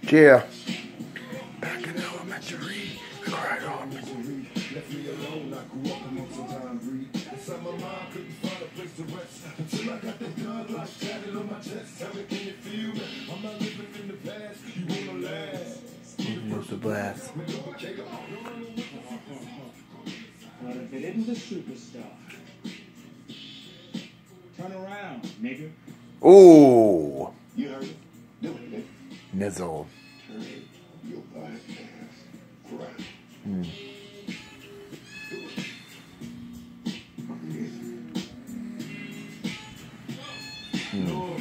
Yeah. Back in elementary, I cried off. What's the blast? But if it isn't a superstar, turn around, nigga. Ooh. You heard it? Do it, nigga. Nizzle. Turn your black ass around. Hmm.